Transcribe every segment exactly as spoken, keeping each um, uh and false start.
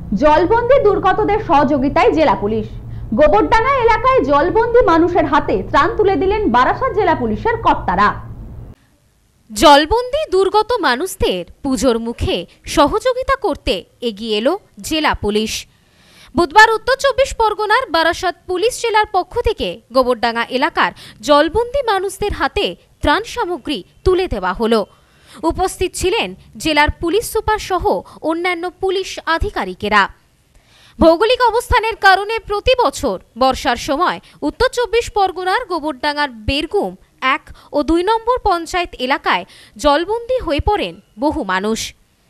জলবন্দি দুর্গতদের সহযোগিতায় জেলা পুলিশ। গোবরডাঙ্গা এলাকায় জলবন্দি মানুষের হাতে ত্রাণ তুলে দিলেন বারাসাত জেলা পুলিশের কর্তারা। জলবন্দি দুর্গত মানুষদের পুজোর মুখে সহযোগিতা করতে এগিয়ে এলো জেলা পুলিশ। বুধবার উত্তর চব্বিশ পরগনার বারাসাত পুলিশ জেলার পক্ষ থেকে গোবরডাঙ্গা এলাকার জলবন্দি মানুষদের হাতে ত্রাণ সামগ্রী তুলে দেওয়া হলো। উপস্থিত ছিলেন জেলার পুলিশ সুপার সহ অন্যান্য পুলিশ আধিকারিকেরা। ভৌগোলিক অবস্থানের কারণে প্রতি বছর বর্ষার সময় উত্তর চব্বিশ পরগনার গোবরডাঙ্গার বেরগুম এক ও দুই নম্বর পঞ্চায়েত এলাকায় জলবন্দি হয়ে পড়েন বহু মানুষ।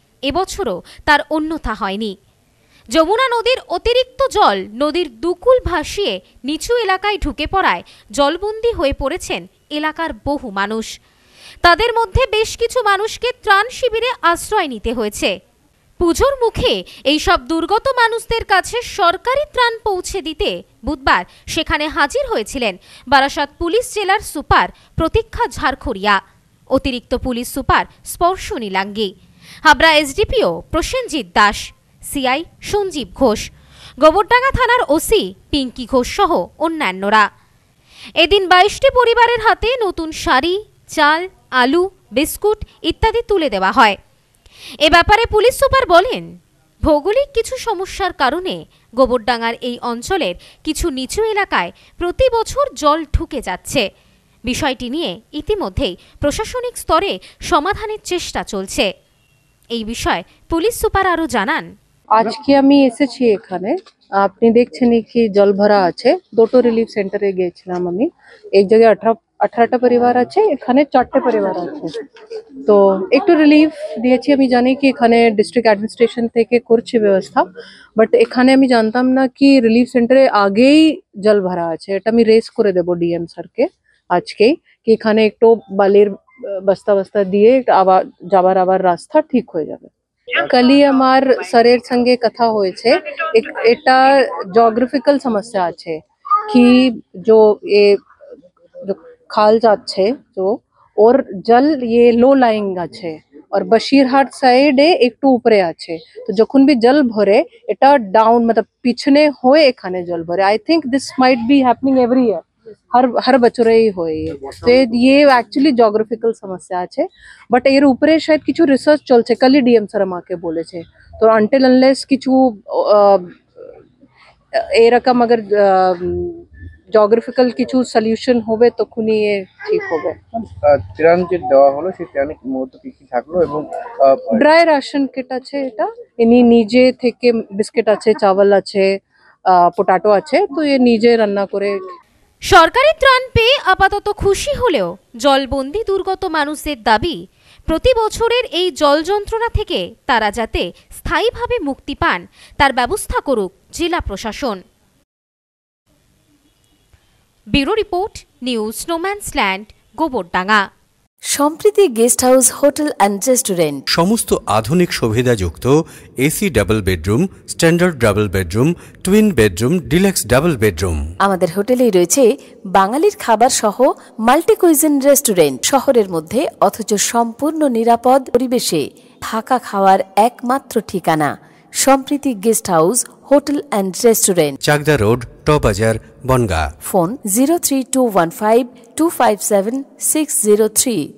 এবছরও তার অন্যথা হয়নি। যমুনা নদীর অতিরিক্ত জল নদীর দুকুল ভাসিয়ে নিচু এলাকায় ঢুকে পড়ায় জলবন্দি হয়ে পড়েছেন এলাকার বহু মানুষ। তাদের মধ্যে বেশ কিছু মানুষকে ত্রাণ শিবিরে আশ্রয় নিতে হয়েছে। পুজোর মুখে এই সব দুর্গত মানুষদের কাছে সরকারি ত্রাণ পৌঁছে দিতে বুধবার সেখানে হাজির হয়েছিলেন বারাসাত পুলিশ জেলার সুপার প্রতীক্ষা ঝাড়খড়িয়া, অতিরিক্ত police super Sparsh Nilangi, Habra SDPO Prasenjit Das, CI Sanjeev Ghosh, Gobardanga থানার ওসি পিঙ্কি ঘোষ সহ অন্যান্যরা। এদিন বাইশটি পরিবারের হাতে নতুন শাড়ি, চাল, আলু, বিস্কুট ইত্যাদি তুলে দেওয়া হয়। এ ব্যাপারে পুলিশ সুপার বলেন, ভৌগোলিক কিছু সমস্যার কারণে গোবরডাঙ্গার এই অঞ্চলের কিছু নিচু এলাকায় প্রতি বছর জল ঢুকে যাচ্ছে। বিষয়টি নিয়ে ইতিমধ্যেই প্রশাসনিক স্তরে সমাধানের চেষ্টা চলছে। এই বিষয়ে পুলিশ সুপার আরো জানান, আজকে আমি এসেছি এখানে, আপনি দেখছেন কি জল ভরা আছে। দুটো রিলিফ সেন্টারে গিয়েছিলাম আমি। এক জায়গায় আঠারো আঠারোটা পরিবার আছে, এখানে চারটে পরিবার আছে। তো একটু রিলিফ দিয়েছি। আমি জানি কি এখানে ডিস্ট্রিক্ট অ্যাডমিনিস্ট্রেশন থেকে করছে ব্যবস্থা, বাট এখানে আমি জানতাম না কি রিলিফ সেন্টারে আগেই জল ভরা আছে। এটা আমি রেস করে দেবো ডিএম স্যারকে আজকেই, কি এখানে একটু বালির বস্তা বস্তা দিয়ে আবার যাবার আবার রাস্তা ঠিক হয়ে যাবে। কালি আমার স্যারের সঙ্গে কথা হয়েছে। এটা জিওগ্রাফিক্যাল সমস্যা আছে কি जो ये जो খাল যাচ্ছে তো ওর জল ये লো লাইং আছে और बशीरहाट সাইডে একটু উপরে আছে। তো যখন भी জল ভরে এটা ডাউন मतलब পিছনে হয়ে এখানে জল ভরে। I think this might be happening every year, हर हर বছরেই হয়। তো ये एक्चुअली জিওগ্রাফিক্যাল সমস্যা আছে, বাট এর উপরে শায়দ কিছু রিসার্চ চলছে। কালি ডিএম স্যার আমাকে বলেছে। তো আনটিল আনলেস কিছু এরকম अगर জিওগ্রাফিক্যাল কিছু সলিউশন হবে তখনই ঠিক হবে। ত্রাণ যে দেওয়া হলো সেই ত্রাণে মূলত কি কি থাকলো এবং ড্রাই রেশন কিট আছে, এটা ইনি নিজে থেকে বিস্কিট আছে, চাवल আছে, পটাটো আছে, তো এ নিজে রান্না করে। সরকারি ত্রাণ পেয়ে আপাতত খুশি হলেও জলবন্দি দুর্গত মানুষদের দাবি, প্রতি বছরের এই জল যন্ত্রণা থেকে তারা যাতে স্থায়ীভাবে মুক্তি পান তার ব্যবস্থা করুক জেলা প্রশাসন। Bureau report, news Snowmansland, Gobardanga. Sampriti guest house hotel and restaurant, সমস্ত আধুনিক সুবিধাযুক্ত AC double bedroom, standard double bedroom, twin bedroom, deluxe double bedroom. আমাদের হোটেলেই রয়েছে বাঙালির খাবার সহ মাল্টি কুইজিন রেস্টুরেন্ট। শহরের মধ্যে অথচ সম্পূর্ণ নিরাপদ পরিবেশে থাকা খাওয়ার একমাত্র ঠিকানা Sampriti guest house hotel and restaurant, Chakdah road, টবাজার, Bangaon. Phone zero three two one five two five seven six zero three.